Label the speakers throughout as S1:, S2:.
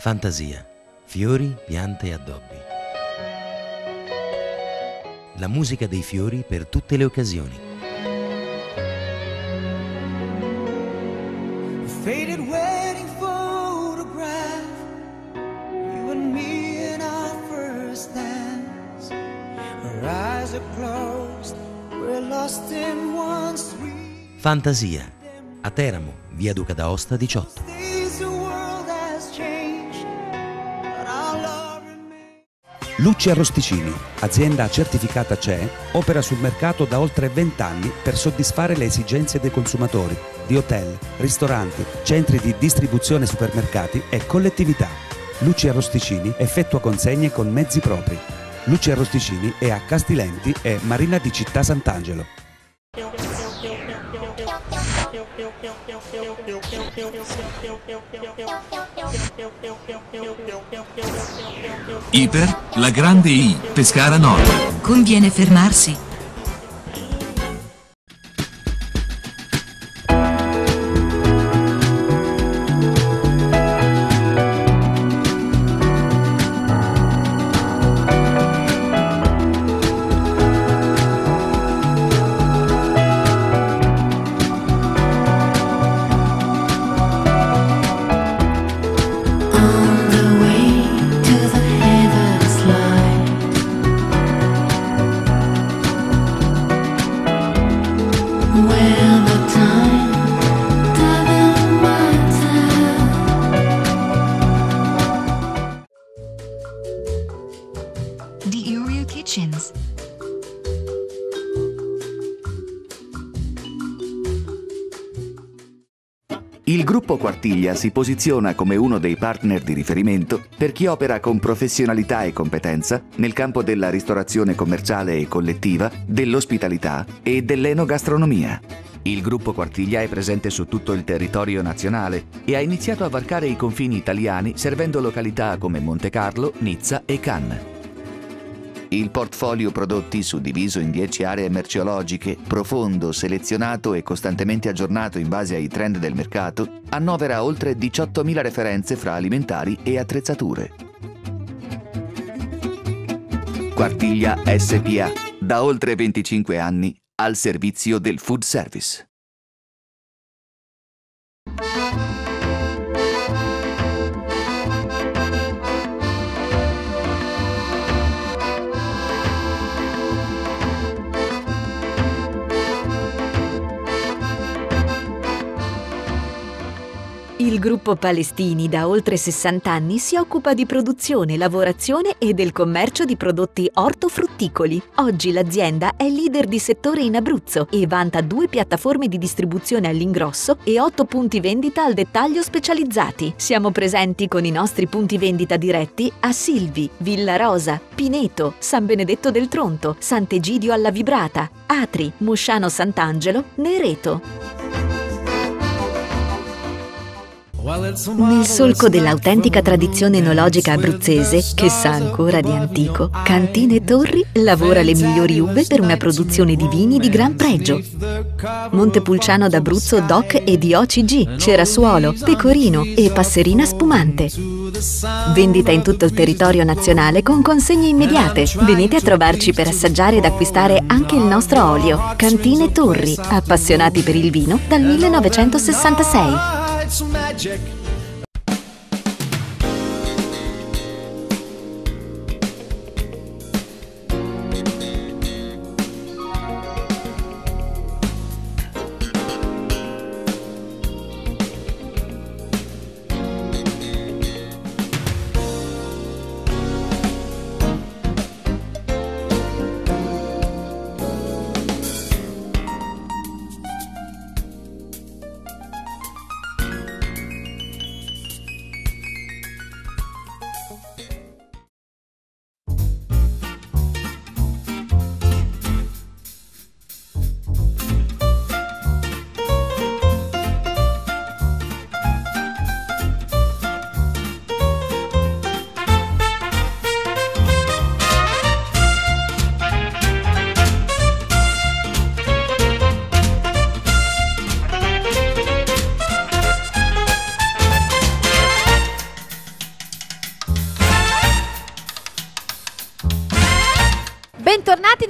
S1: Fantasia, fiori, piante e addobbi. La musica dei fiori per tutte le occasioni.
S2: Faded wedding photograph, you and me in our first dance. Our eyes are closed, we're lost in one sweet.
S1: Fantasia, a Teramo, via Duca d'Aosta 18.
S3: Lucci Arrosticini, azienda certificata CE, opera sul mercato da oltre 20 anni per soddisfare le esigenze dei consumatori, di hotel, ristoranti, centri di distribuzione, supermercati e collettività. Lucci Arrosticini effettua consegne con mezzi propri. Lucci Arrosticini è a Castilenti e Marina di Città Sant'Angelo.
S4: Iper, la grande I, Pescara Nord.
S5: Conviene fermarsi. Kitchens.
S6: Il gruppo Quartiglia si posiziona come uno dei partner di riferimento per chi opera con professionalità e competenza nel campo della ristorazione commerciale e collettiva, dell'ospitalità e dell'enogastronomia. Il gruppo Quartiglia è presente su tutto il territorio nazionale e ha iniziato a varcare i confini italiani servendo località come Montecarlo, Nizza e Cannes. Il portfolio prodotti, suddiviso in 10 aree merceologiche, profondo, selezionato e costantemente aggiornato in base ai trend del mercato, annovera oltre 18.000 referenze fra alimentari e attrezzature. Quartiglia SPA, da oltre 25 anni, al servizio del food service.
S7: Il gruppo Palestini da oltre 60 anni si occupa di produzione, lavorazione e del commercio di prodotti ortofrutticoli. Oggi l'azienda è leader di settore in Abruzzo e vanta 2 piattaforme di distribuzione all'ingrosso e 8 punti vendita al dettaglio specializzati. Siamo presenti con i nostri punti vendita diretti a Silvi, Villa Rosa, Pineto, San Benedetto del Tronto, Sant'Egidio alla Vibrata, Atri, Musciano Sant'Angelo, Nereto. Nel solco dell'autentica tradizione enologica abruzzese, che sa ancora di antico, Cantine Torri lavora le migliori uve per una produzione di vini di gran pregio. Montepulciano d'Abruzzo DOC e di OCG, Cerasuolo, Pecorino e Passerina Spumante. Vendita in tutto il territorio nazionale con consegne immediate. Venite a trovarci per assaggiare ed acquistare anche il nostro olio. Cantine Torri, appassionati per il vino dal 1966.
S2: Magic.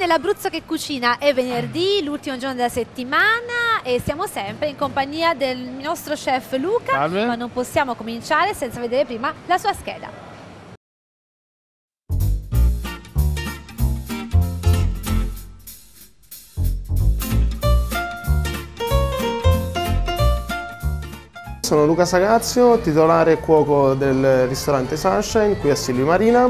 S8: nell'Abruzzo che cucina, è venerdì, l'ultimo giorno della settimana e siamo sempre in compagnia del nostro chef Luca.
S9: Salve.
S8: Ma non possiamo cominciare senza vedere prima la sua scheda.
S9: Sono Luca Sagazio, titolare e cuoco del ristorante Sunshine qui a Silvi Marina.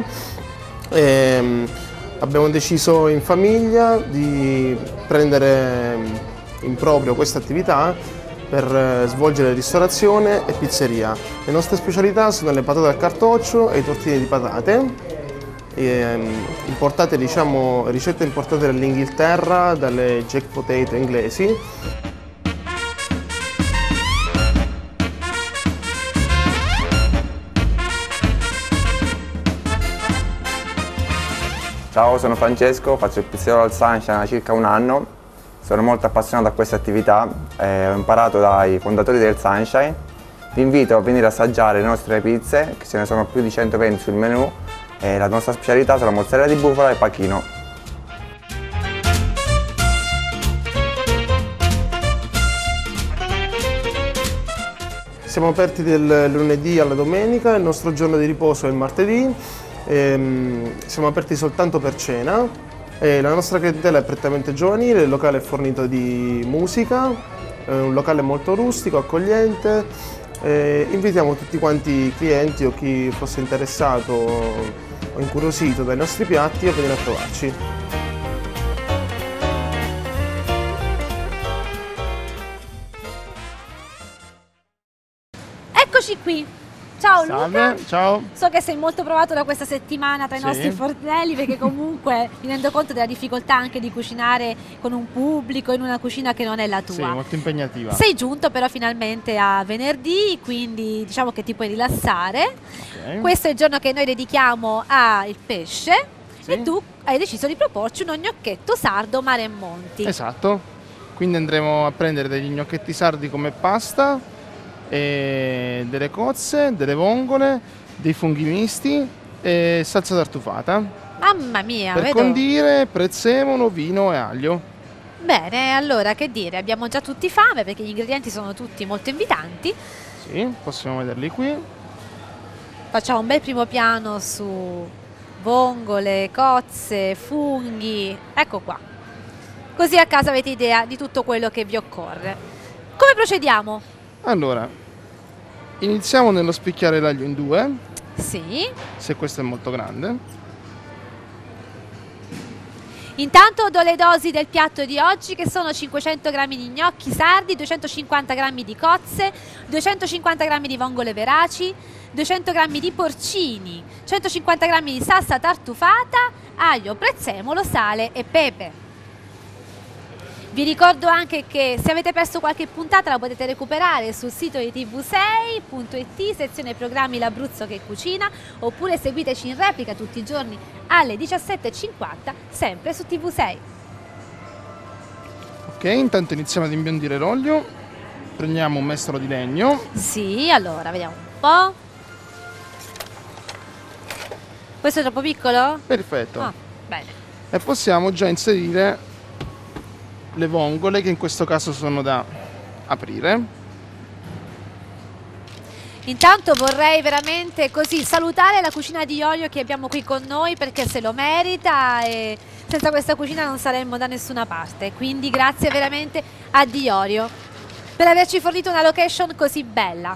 S9: Abbiamo deciso in famiglia di prendere in proprio questa attività per svolgere ristorazione e pizzeria. Le nostre specialità sono le patate al cartoccio e i tortini di patate, importate, diciamo, ricette importate dall'Inghilterra, dalle jack potato inglesi.
S10: Ciao, sono Francesco, faccio il pizzaiolo al Sunshine da circa un anno. Sono molto appassionato a questa attività, ho imparato dai fondatori del Sunshine. Vi invito a venire a assaggiare le nostre pizze, che ce ne sono più di 120 sul menù. La nostra specialità sono mozzarella di bufala e pachino.
S9: Siamo aperti dal lunedì alla domenica, il nostro giorno di riposo è il martedì. Siamo aperti soltanto per cena. La nostra clientela è prettamente giovanile, il locale è fornito di musica, è un locale molto rustico, accogliente. Invitiamo tutti quanti i clienti o chi fosse interessato o incuriosito dai nostri piatti a venire a trovarci.
S8: Eccoci qui. Ciao Luca.
S9: Salve, ciao.
S8: So che sei molto provato da questa settimana tra i nostri fornelli, perché comunque mi rendo conto della difficoltà anche di cucinare con un pubblico in una cucina che non è la tua.
S9: Sì, molto impegnativa.
S8: Sei giunto però finalmente a venerdì, quindi diciamo che ti puoi rilassare.
S9: Okay.
S8: Questo è il giorno che noi dedichiamo al pesce,
S9: sì.
S8: E tu hai deciso di proporci uno gnocchetto sardo mare e monti.
S9: Esatto, quindi andremo a prendere degli gnocchetti sardi come pasta, e delle cozze, delle vongole, dei funghi misti e salsa tartufata.
S8: Mamma mia,
S9: per
S8: vedo.
S9: condire prezzemolo, vino e aglio.
S8: Bene, allora che dire, abbiamo già tutti fame perché gli ingredienti sono tutti molto invitanti.
S9: Sì, possiamo vederli qui.
S8: Facciamo un bel primo piano su vongole, cozze, funghi, ecco qua. Così a casa avete idea di tutto quello che vi occorre. Come procediamo?
S9: Allora, iniziamo nello spicchiare l'aglio in due.
S8: Sì.
S9: Se questo è molto grande.
S8: Intanto do le dosi del piatto di oggi, che sono 500 g di gnocchi sardi, 250 g di cozze, 250 g di vongole veraci, 200 g di porcini, 150 g di salsa tartufata, aglio, prezzemolo, sale e pepe. Vi ricordo anche che se avete perso qualche puntata la potete recuperare sul sito di tv6.it, sezione programmi l'Abruzzo che cucina, oppure seguiteci in replica tutti i giorni alle 17:50 sempre su TV6.
S9: Ok, intanto iniziamo ad imbiondire l'olio. Prendiamo un mestolo di legno.
S8: Sì, allora vediamo un po'. Questo è troppo piccolo?
S9: Perfetto.
S8: Ah, bene.
S9: E possiamo già inserire le vongole, che in questo caso sono da aprire.
S8: Intanto vorrei veramente così salutare la cucina di Iorio che abbiamo qui con noi, perché se lo merita e senza questa cucina non saremmo da nessuna parte. Quindi grazie veramente a Iorio per averci fornito una location così bella.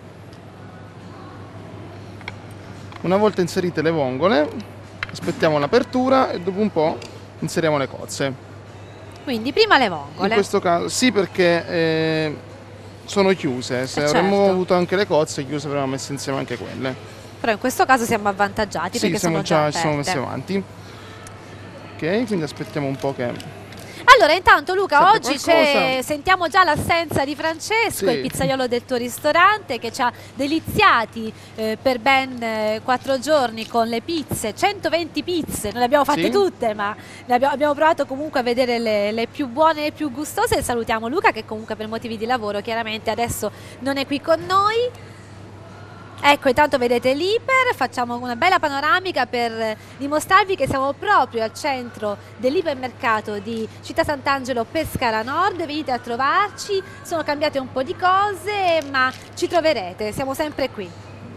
S9: Una volta inserite le vongole aspettiamo l'apertura e dopo un po' inseriamo le cozze.
S8: Quindi prima le vongole.
S9: In questo caso sì, perché sono chiuse. Se avremmo
S8: certo
S9: avuto anche le cozze chiuse avremmo messo insieme anche quelle.
S8: Però in questo caso siamo avvantaggiati,
S9: sì,
S8: perché sono già
S9: ci siamo
S8: aperte.
S9: messi avanti. Ok, quindi aspettiamo un po' che...
S8: Allora intanto Luca, oggi
S9: qualcosa.
S8: sentiamo già l'assenza di Francesco,
S9: Sì.
S8: il pizzaiolo del tuo ristorante, che ci ha deliziati per ben 4 giorni con le pizze, 120 pizze, non le abbiamo fatte
S9: Sì.
S8: tutte, ma abbiamo provato comunque a vedere le più buone e le più gustose. E salutiamo Luca, che comunque per motivi di lavoro chiaramente adesso non è qui con noi. Ecco, intanto vedete l'Iper, facciamo una bella panoramica per dimostrarvi che siamo proprio al centro dell'ipermercato di Città Sant'Angelo Pescara Nord. Venite a trovarci, sono cambiate un po' di cose, ma ci troverete, siamo sempre qui.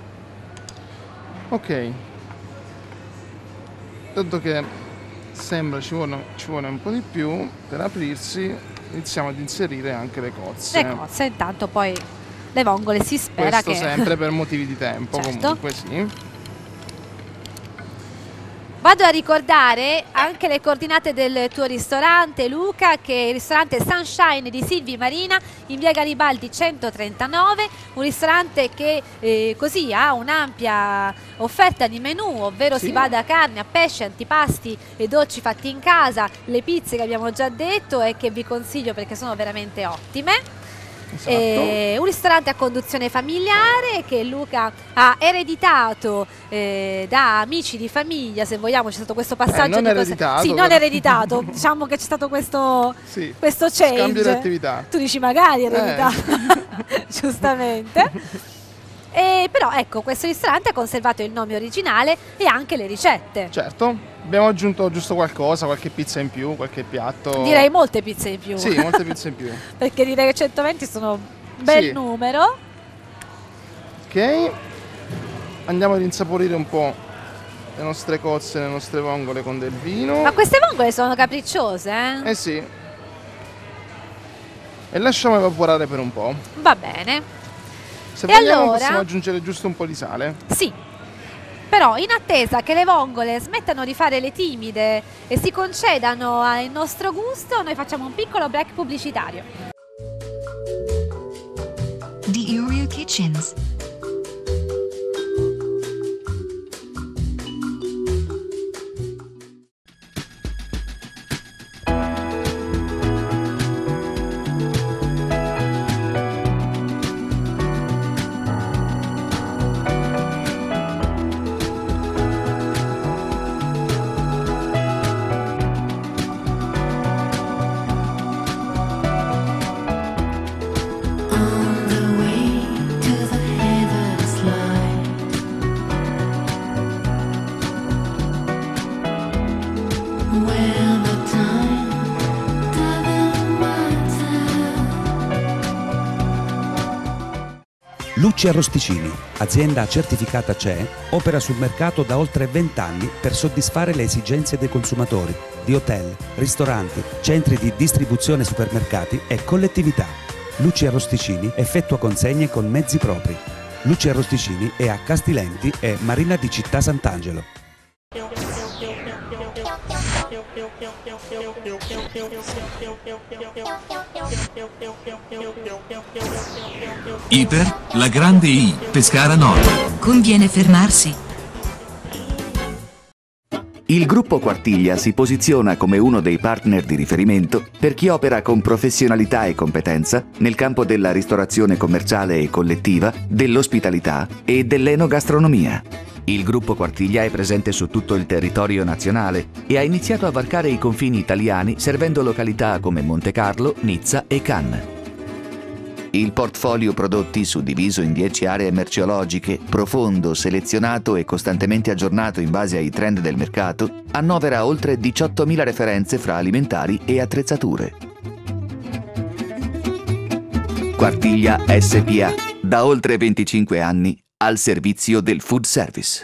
S9: Ok, dato che sembra ci vuole un po' di più per aprirsi, iniziamo ad inserire anche le cozze.
S8: Le cozze, intanto poi le vongole si spera
S9: questo
S8: che...
S9: sempre per motivi di tempo,
S8: certo.
S9: comunque sì.
S8: Vado a ricordare anche le coordinate del tuo ristorante, Luca, che è il ristorante Sunshine di Silvi Marina in via Garibaldi 139, un ristorante che così ha un'ampia offerta di menù, ovvero
S9: sì,
S8: si va da carne a pesce, antipasti e dolci fatti in casa, le pizze che abbiamo già detto e che vi consiglio perché sono veramente ottime.
S9: Esatto.
S8: Un ristorante a conduzione familiare che Luca ha ereditato da amici di famiglia, se vogliamo. C'è stato questo passaggio
S9: non
S8: di
S9: ereditato,
S8: sì, non ereditato, diciamo che c'è stato questo change.
S9: Scambio di attività.
S8: Tu dici magari ereditato, giustamente. Però ecco, questo ristorante ha conservato il nome originale e anche le ricette.
S9: Certo. Abbiamo aggiunto giusto qualcosa, qualche pizza in più, qualche piatto.
S8: Direi molte pizze in più.
S9: Sì, molte pizze in più.
S8: Perché direi che 120 sono un bel numero.
S9: Ok, andiamo ad insaporire un po' le nostre cozze, le nostre vongole con del vino.
S8: Ma queste vongole sono capricciose, eh?
S9: Eh sì. E lasciamo evaporare per un po'.
S8: Va bene.
S9: Se
S8: e
S9: vogliamo
S8: allora
S9: possiamo aggiungere giusto un po' di sale.
S8: Sì. Però in attesa che le vongole smettano di fare le timide e si concedano al nostro gusto, noi facciamo un piccolo break pubblicitario.
S5: The Oreo Kitchens.
S3: Lucci Arrosticini, azienda certificata CE, opera sul mercato da oltre 20 anni per soddisfare le esigenze dei consumatori di hotel, ristoranti, centri di distribuzione, supermercati e collettività. Lucci Arrosticini effettua consegne con mezzi propri. Lucci Arrosticini è a Castilenti e Marina di Città Sant'Angelo.
S4: Iper, la grande I, Pescara Nord.
S5: Conviene fermarsi.
S6: Il gruppo Quartiglia si posiziona come uno dei partner di riferimento per chi opera con professionalità e competenza nel campo della ristorazione commerciale e collettiva, dell'ospitalità e dell'enogastronomia. Il gruppo Quartiglia è presente su tutto il territorio nazionale e ha iniziato a varcare i confini italiani servendo località come Montecarlo, Nizza e Cannes. Il portfolio prodotti, suddiviso in 10 aree merceologiche, profondo, selezionato e costantemente aggiornato in base ai trend del mercato, annovera oltre 18.000 referenze fra alimentari e attrezzature. Quartiglia SPA, da oltre 25 anni, al servizio del food service.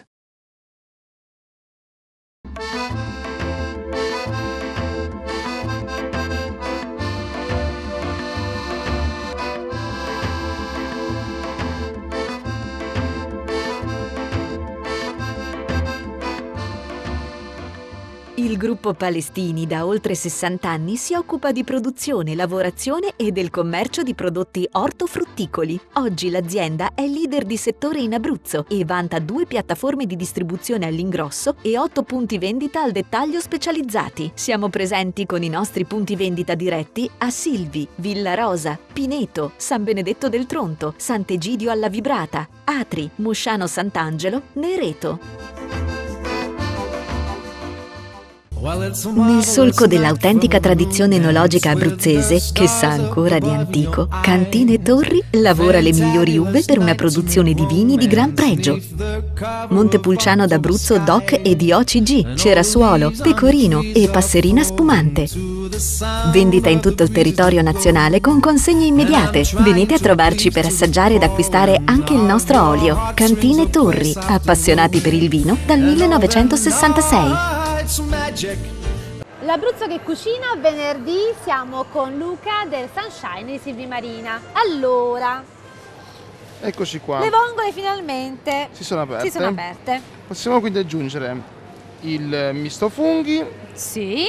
S7: Il gruppo Palestini da oltre 60 anni si occupa di produzione, lavorazione e del commercio di prodotti ortofrutticoli. Oggi l'azienda è leader di settore in Abruzzo e vanta 2 piattaforme di distribuzione all'ingrosso e 8 punti vendita al dettaglio specializzati. Siamo presenti con i nostri punti vendita diretti a Silvi, Villa Rosa, Pineto, San Benedetto del Tronto, Sant'Egidio alla Vibrata, Atri, Musciano Sant'Angelo, Nereto. Nel solco dell'autentica tradizione enologica abruzzese, che sa ancora di antico, Cantine Torri lavora le migliori uve per una produzione di vini di gran pregio. Montepulciano d'Abruzzo DOC e di OCG, Cerasuolo, Pecorino e Passerina Spumante. Vendita in tutto il territorio nazionale con consegne immediate. Venite a trovarci per assaggiare ed acquistare anche il nostro olio. Cantine Torri, appassionati per il vino dal 1966.
S8: L'Abruzzo che cucina, venerdì siamo con Luca del Sunshine di Silvi Marina. Allora,
S9: eccoci qua.
S8: le vongole finalmente
S9: Si sono aperte. Possiamo quindi aggiungere il misto funghi.
S8: Sì.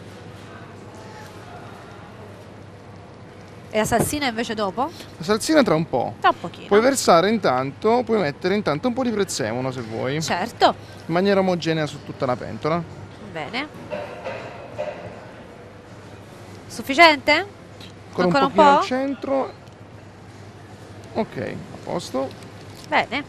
S8: E la salsina invece dopo?
S9: La salsina tra un po'.
S8: Tra un pochino.
S9: Puoi versare intanto, puoi mettere intanto un po' di prezzemolo se vuoi.
S8: Certo.
S9: In maniera omogenea su tutta la pentola.
S8: Bene. Sufficiente?
S9: Ancora un pochino al centro. Ok, a posto.
S8: Bene.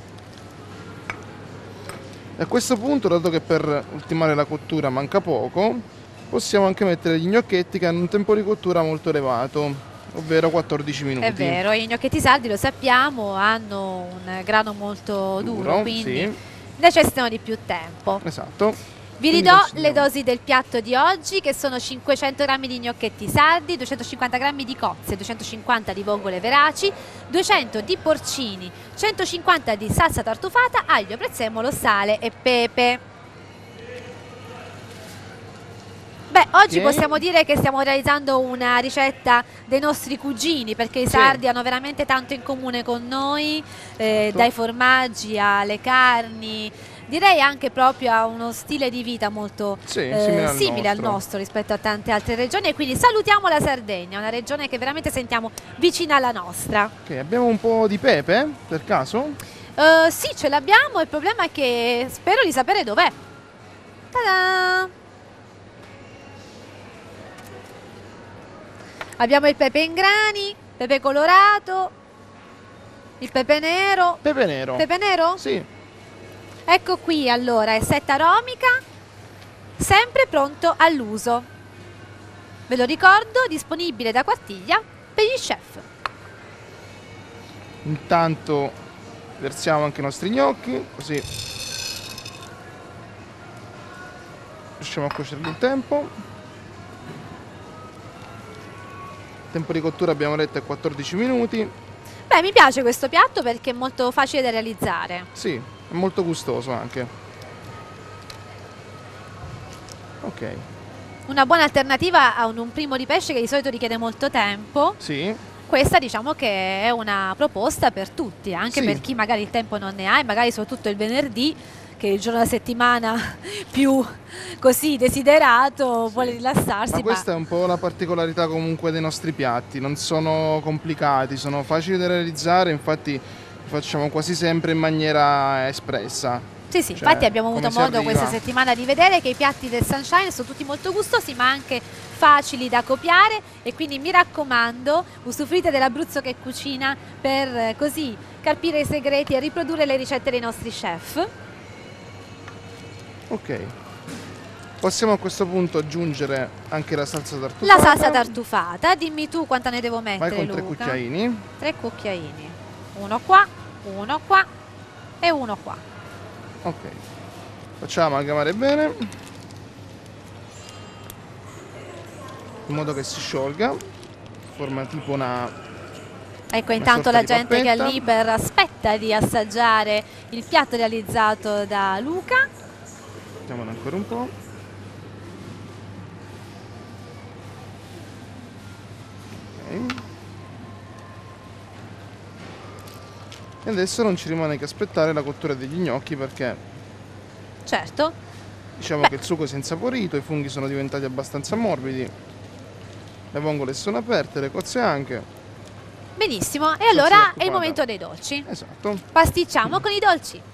S9: E a questo punto, dato che per ultimare la cottura manca poco, possiamo anche mettere gli gnocchetti che hanno un tempo di cottura molto elevato, ovvero 14 minuti.
S8: È vero, gli gnocchetti sardi lo sappiamo, hanno un grano molto duro, quindi
S9: sì,
S8: necessitano di più tempo.
S9: Esatto.
S8: Vi ridò le dosi del piatto di oggi, che sono 500 g di gnocchetti sardi, 250 g di cozze, 250 di vongole veraci, 200 di porcini, 150 di salsa tartufata, aglio, prezzemolo, sale e pepe. Beh, oggi possiamo dire che stiamo realizzando una ricetta dei nostri cugini, perché i sardi hanno veramente tanto in comune con noi, dai formaggi alle carni. Direi anche proprio a uno stile di vita molto simile al nostro rispetto a tante altre regioni, e quindi salutiamo la Sardegna, una regione che veramente sentiamo vicina alla nostra.
S9: Ok, abbiamo un po' di pepe per caso?
S8: Sì, ce l'abbiamo, il problema è che spero di sapere dov'è. Ta-da! Abbiamo il pepe in grani, pepe colorato, il pepe nero.
S9: Pepe nero.
S8: Pepe nero?
S9: Sì.
S8: Ecco qui allora, è setta aromica, sempre pronto all'uso. Ve lo ricordo, disponibile da Quartiglia per gli chef.
S9: Intanto versiamo anche i nostri gnocchi, così riusciamo a cuocerli in tempo. Il tempo di cottura abbiamo detto è 14 minuti.
S8: Beh, mi piace questo piatto perché è molto facile da realizzare.
S9: Sì, è molto gustoso anche. Ok.
S8: Una buona alternativa a un primo di pesce che di solito richiede molto tempo.
S9: Sì.
S8: Questa diciamo che è una proposta per tutti, anche per chi magari il tempo non ne ha, e magari soprattutto il venerdì, che è il giorno della settimana più così desiderato, vuole rilassarsi.
S9: Ma questa è un po' la particolarità comunque dei nostri piatti, non sono complicati, sono facili da realizzare, infatti li facciamo quasi sempre in maniera espressa.
S8: Sì, sì, infatti abbiamo avuto modo questa settimana di vedere che i piatti del Sunshine sono tutti molto gustosi, ma anche facili da copiare, e quindi mi raccomando, usufruite dell'Abruzzo che cucina per così carpire i segreti e riprodurre le ricette dei nostri chef.
S9: Ok, possiamo a questo punto aggiungere anche la salsa tartufata.
S8: La salsa tartufata, dimmi tu quanta ne devo mettere,
S9: Vai con 3
S8: Luca.
S9: cucchiaini.
S8: 3 cucchiaini, uno qua e uno qua.
S9: Ok, facciamo amalgamare bene in modo che si sciolga, forma tipo una...
S8: Ecco, intanto la gente che è lì aspetta di assaggiare il piatto realizzato da Luca.
S9: Mettiamolo ancora un po'. Ok. E adesso non ci rimane che aspettare la cottura degli gnocchi, perché
S8: certo,
S9: diciamo che il sugo si è insaporito, i funghi sono diventati abbastanza morbidi, le vongole sono aperte, le cozze anche.
S8: Benissimo, e allora è il momento dei dolci.
S9: Esatto.
S8: Pasticciamo con i dolci.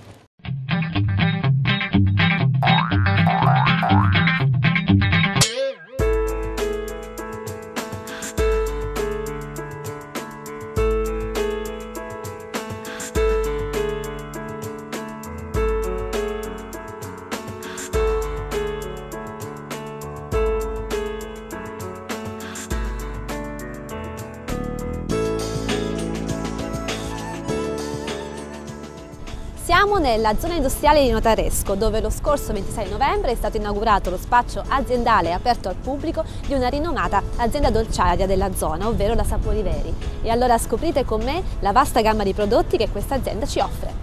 S8: Siamo nella zona industriale di Notaresco, dove lo scorso 26 novembre è stato inaugurato lo spaccio aziendale aperto al pubblico di una rinomata azienda dolciaria della zona, ovvero la Sapori Veri. E allora scoprite con me la vasta gamma di prodotti che questa azienda ci offre.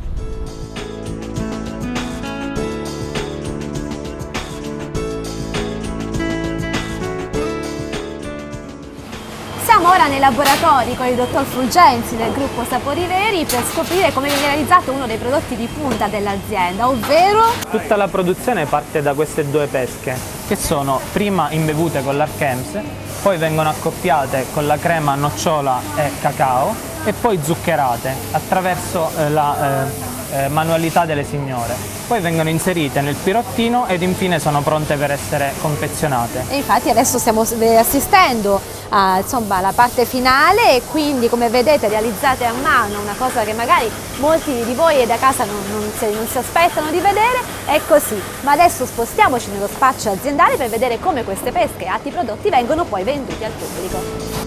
S8: Siamo ora nei laboratori con il dottor Fulgenzi del gruppo Sapori Veri per scoprire come viene realizzato uno dei prodotti di punta dell'azienda, ovvero...
S11: Tutta la produzione parte da queste due pesche, che sono prima imbevute con l'Archems, poi vengono accoppiate con la crema nocciola e cacao e poi zuccherate attraverso la manualità delle signore. Poi vengono inserite nel pirottino ed infine sono pronte per essere confezionate.
S8: E infatti adesso stiamo assistendo alla parte finale e quindi, come vedete, realizzate a mano, una cosa che magari molti di voi da casa non si aspettano di vedere, è così. Ma adesso spostiamoci nello spaccio aziendale per vedere come queste pesche e altri prodotti vengono poi venduti al pubblico.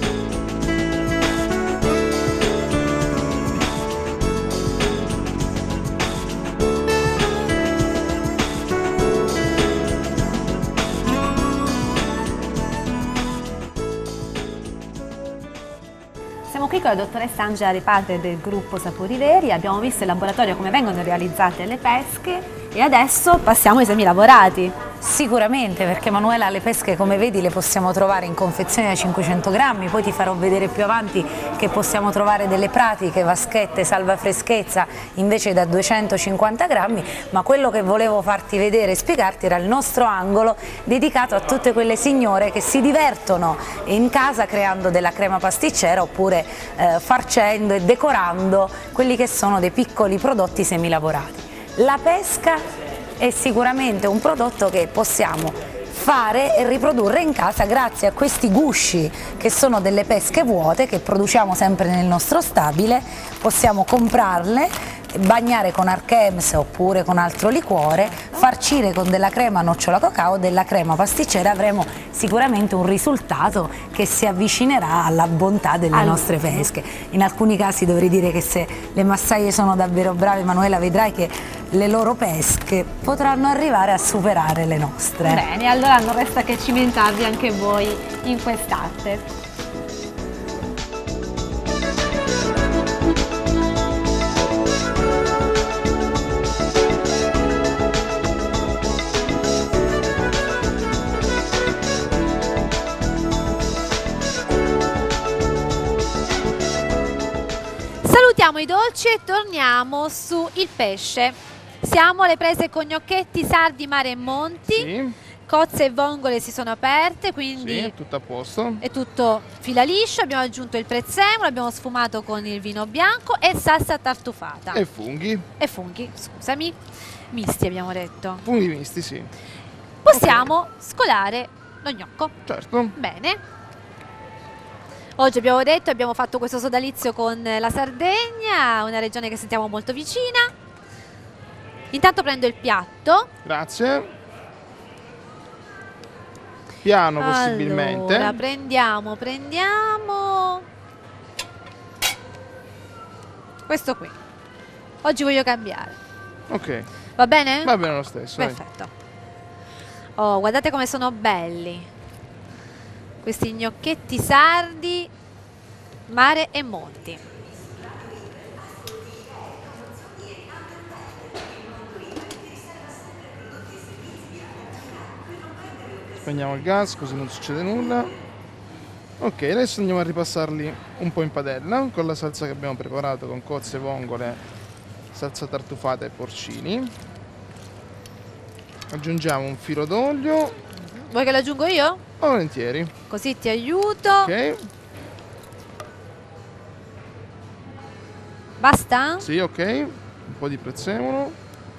S8: Siamo qui con la dottoressa Angela Riparte del gruppo Sapori Veri, abbiamo visto in laboratorio come vengono realizzate le pesche e adesso passiamo ai semi lavorati.
S12: Sicuramente, perché Manuela, le pesche come vedi le possiamo trovare in confezioni da 500 grammi, poi ti farò vedere più avanti che possiamo trovare delle pratiche, vaschette, salva freschezza invece da 250 grammi, ma quello che volevo farti vedere e spiegarti era il nostro angolo dedicato a tutte quelle signore che si divertono in casa creando della crema pasticcera oppure farcendo e decorando quelli che sono dei piccoli prodotti semilavorati. La pesca è sicuramente un prodotto che possiamo fare e riprodurre in casa grazie a questi gusci che sono delle pesche vuote che produciamo sempre nel nostro stabile. Possiamo comprarle, bagnare con Archems oppure con altro liquore, farcire con della crema nocciola cacao o della crema pasticcera, avremo sicuramente un risultato che si avvicinerà alla bontà delle nostre pesche. In alcuni casi dovrei dire che se le massaie sono davvero brave, Manuela, vedrai che le loro pesche potranno arrivare a superare le nostre.
S8: Bene, allora non resta che cimentarvi anche voi in quest'arte. Salutiamo i dolci e torniamo su il pesce. Siamo alle prese con gnocchetti, sardi, mare e monti.
S9: Sì.
S8: Cozze e vongole si sono aperte, quindi
S9: sì, è tutto a posto.
S8: È tutto fila liscio. Abbiamo aggiunto il prezzemolo, abbiamo sfumato con il vino bianco e salsa tartufata.
S9: E funghi.
S8: E funghi, scusami. Misti abbiamo detto.
S9: Funghi misti, sì.
S8: Possiamo scolare lo gnocco.
S9: Certo.
S8: Bene. Oggi abbiamo detto, abbiamo fatto questo sodalizio con la Sardegna, una regione che sentiamo molto vicina. Intanto prendo il piatto.
S9: Grazie. Piano possibilmente.
S8: Allora, prendiamo questo qui. Oggi voglio cambiare.
S9: Ok.
S8: Va bene?
S9: Va bene lo stesso.
S8: Perfetto. Oh, guardate come sono belli. Questi gnocchetti sardi, mare e monti.
S9: Spegniamo il gas così non succede nulla. Ok, adesso andiamo a ripassarli un po' in padella con la salsa che abbiamo preparato con cozze, vongole, salsa tartufata e porcini. Aggiungiamo un filo d'olio.
S8: Vuoi che lo aggiungo io?
S9: Volentieri.
S8: Così ti aiuto.
S9: Ok.
S8: Basta?
S9: Sì, ok. Un po' di prezzemolo.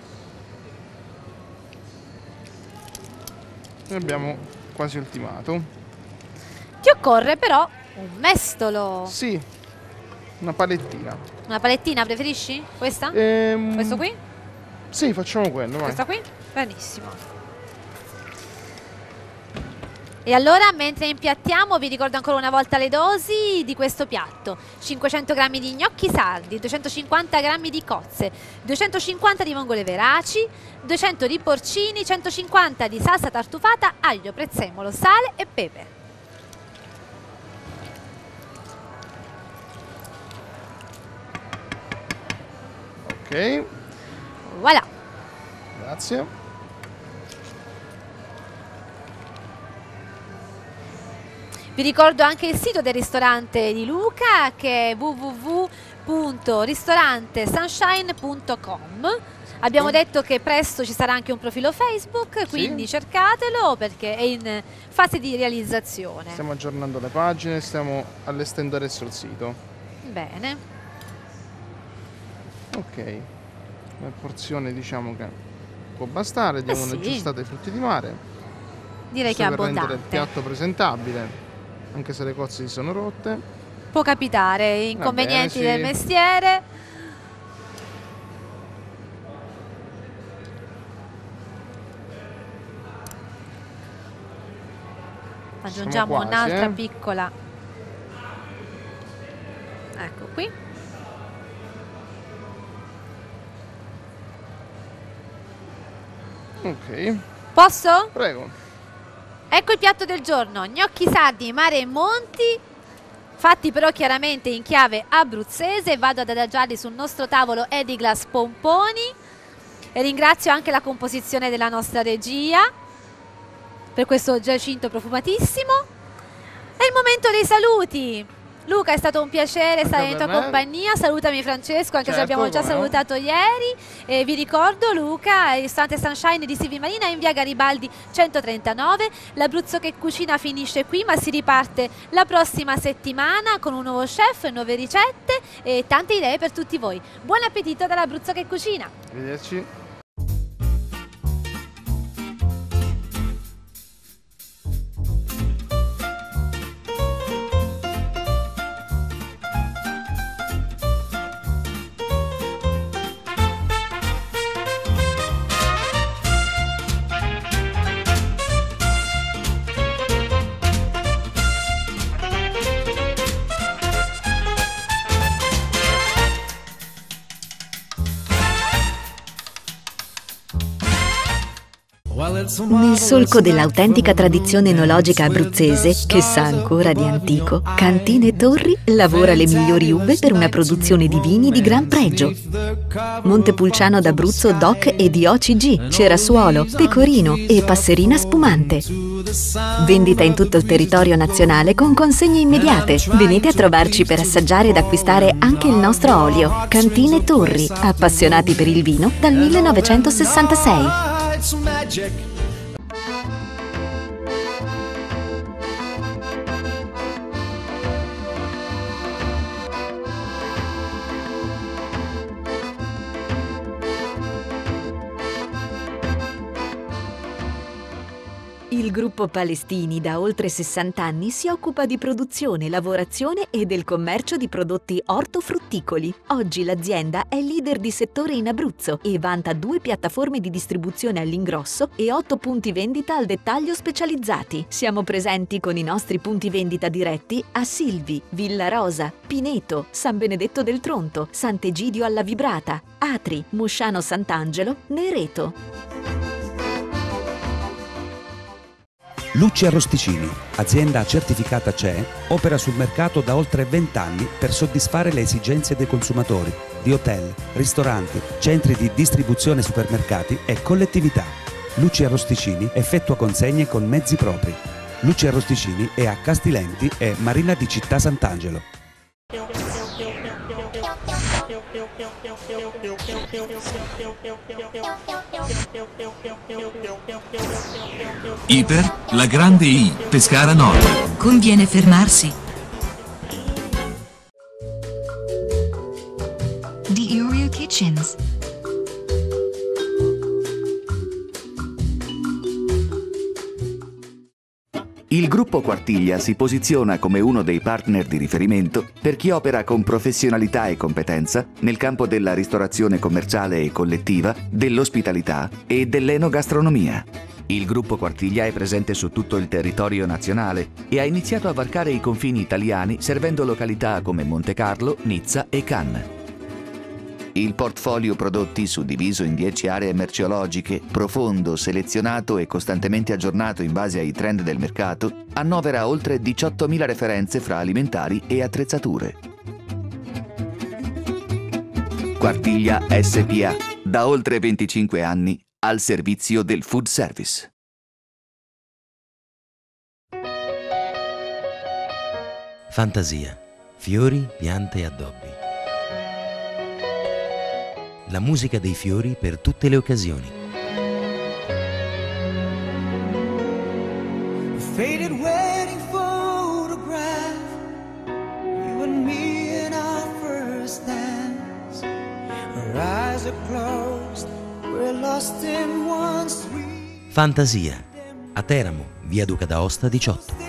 S9: E abbiamo quasi ultimato.
S8: Ti occorre però un mestolo.
S9: Sì, una palettina.
S8: Una palettina preferisci? Questa? Questo qui?
S9: Sì, facciamo quello, vai.
S8: Questa qui? Benissimo. E allora, mentre impiattiamo, vi ricordo ancora una volta le dosi di questo piatto: 500 g di gnocchi sardi, 250 g di cozze, 250 di vongole veraci, 200 di porcini, 150 di salsa tartufata, aglio, prezzemolo, sale e pepe.
S9: Ok.
S8: Voilà.
S9: Grazie.
S8: Vi ricordo anche il sito del ristorante di Luca, che è www.ristorantesunshine.com. Abbiamo detto che presto ci sarà anche un profilo Facebook, quindi cercatelo perché è in fase di realizzazione.
S9: Stiamo aggiornando le pagine, stiamo allestendo adesso il sito.
S8: Bene.
S9: Ok, la porzione diciamo che può bastare, diamo un'aggiustata ai frutti di mare.
S8: Direi che è
S9: per rendere
S8: abbondante.
S9: il piatto presentabile, anche se le cozze si sono rotte.
S8: Può capitare, inconvenienti
S9: bene,
S8: del mestiere. Aggiungiamo
S9: quasi,
S8: un'altra piccola. Ecco qui.
S9: Ok.
S8: Posso?
S9: Prego.
S8: Ecco il piatto del giorno: gnocchi sardi, mare e monti, fatti però chiaramente in chiave abruzzese. Vado ad adagiarli sul nostro tavolo Ediglas Pomponi e ringrazio anche la composizione della nostra regia per questo giacinto profumatissimo. È il momento dei saluti. Luca, è stato un piacere stare in tua compagnia. Salutami Francesco, anche se abbiamo già salutato ieri. E vi ricordo, Luca, il ristorante Sunshine di Silvi Marina in via Garibaldi 139. L'Abruzzo che cucina finisce qui, ma si riparte la prossima settimana con un nuovo chef, nuove ricette e tante idee per tutti voi. Buon appetito dall'Abruzzo che cucina.
S9: Arrivederci.
S7: Nel solco dell'autentica tradizione enologica abruzzese, che sa ancora di antico, Cantine Torri lavora le migliori uve per una produzione di vini di gran pregio. Montepulciano d'Abruzzo DOC e di OCG, Cerasuolo, Pecorino e Passerina Spumante. Vendita in tutto il territorio nazionale con consegne immediate. Venite a trovarci per assaggiare ed acquistare anche il nostro olio. Cantine Torri, appassionati per il vino dal 1966. Il gruppo Palestini da oltre 60 anni si occupa di produzione, lavorazione e del commercio di prodotti ortofrutticoli. Oggi l'azienda è leader di settore in Abruzzo e vanta 2 piattaforme di distribuzione all'ingrosso e 8 punti vendita al dettaglio specializzati. Siamo presenti con i nostri punti vendita diretti a Silvi, Villa Rosa, Pineto, San Benedetto del Tronto, Sant'Egidio alla Vibrata, Atri, Musciano Sant'Angelo, Nereto.
S3: Lucci Arrosticini, azienda certificata CE, opera sul mercato da oltre 20 anni per soddisfare le esigenze dei consumatori di hotel, ristoranti, centri di distribuzione, supermercati e collettività. Lucci Arrosticini effettua consegne con mezzi propri. Lucci Arrosticini è a Castilenti e Marina di Città Sant'Angelo.
S4: Iper, la grande I, Pescara Nord.
S5: Conviene fermarsi. The Oreo Kitchens.
S6: Il gruppo Quartiglia si posiziona come uno dei partner di riferimento per chi opera con professionalità e competenza nel campo della ristorazione commerciale e collettiva, dell'ospitalità e dell'enogastronomia. Il gruppo Quartiglia è presente su tutto il territorio nazionale e ha iniziato a varcare i confini italiani servendo località come Montecarlo, Nizza e Cannes. Il portfolio prodotti, suddiviso in 10 aree merceologiche, profondo, selezionato e costantemente aggiornato in base ai trend del mercato, annovera oltre 18.000 referenze fra alimentari e attrezzature. Quartiglia SPA, da oltre 25 anni, al servizio del food service.
S1: Fantasia, fiori, piante e addobbi. La musica dei fiori per tutte le occasioni.
S2: A faded wedding photograph, you and me in our first dance. Our eyes are closed, we're lost in one sweet.
S1: Fantasia, a Teramo, via Duca d'Aosta 18.